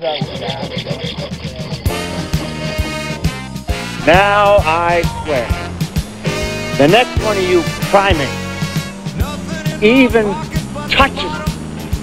Now I swear, the next one of you primates even touches me.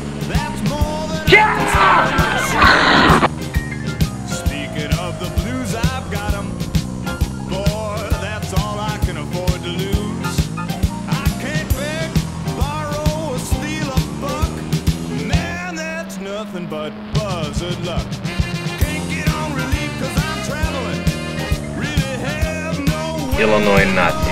Speaking of the blues, I've got 'em. Boy, that's all I can afford to lose. I can't beg, borrow, or steal a buck. Man, that's nothing but buzzard luck. Can't get on relief 'cause I'm traveling. Really have no way. Illinois Nazis.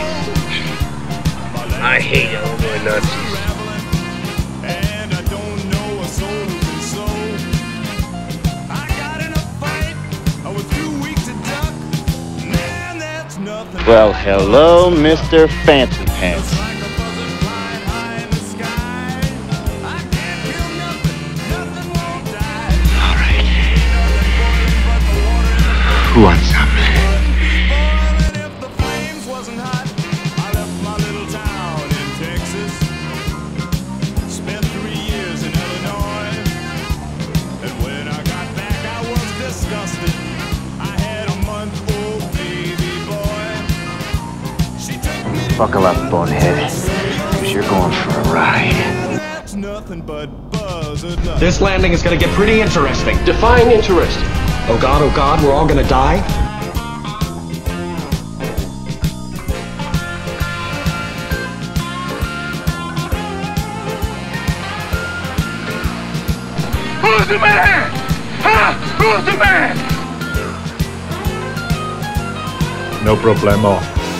I hate Illinois Nazis. And I don't know a soul who can sew. I got in a fight. I was too weak to duck. Man, that's nothing. Well, hello, Mr. Fancy Pants. Like a buzzard flying high in the sky. I can't feel nothing. Nothing won't die. All right. Nothing boiling but the water in the pot. Who wants some? Wouldn't be boiling if the flames wasn't hot. I left my little town in Texas. Spent 3 years in Illinois. And when I got back, I was disgusted. I had a month-old baby boy. She took me to Buckle up, bonehead, because you're going for a ride. that's nothing but buzzard luck. This landing is gonna get pretty interesting. Define interesting. Oh God, we're all gonna die? Who's the man? Huh? Who's the man? No problemo.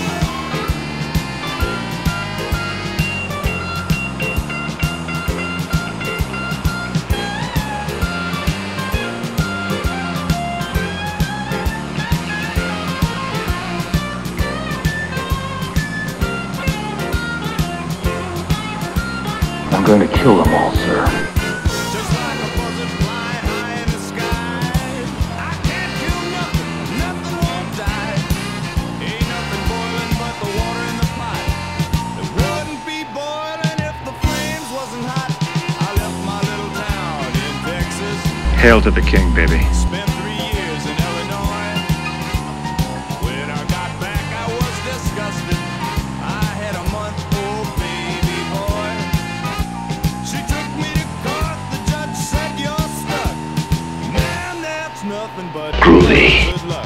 I'm going to kill them all, sir. Just like a buzzard flying high in the sky. I can't feel nothing, nothing won't die. Ain't nothing boiling but the water in the pot. It wouldn't be boiling if the flames wasn't hot. I left my little town in Texas. Hail to the king, baby. Spent 3 years in Illinois. When I got back, I was disgusted. I had a month-old baby boy. She took me to court. The judge said you're stuck. Man, that's nothing but Groovy. good luck.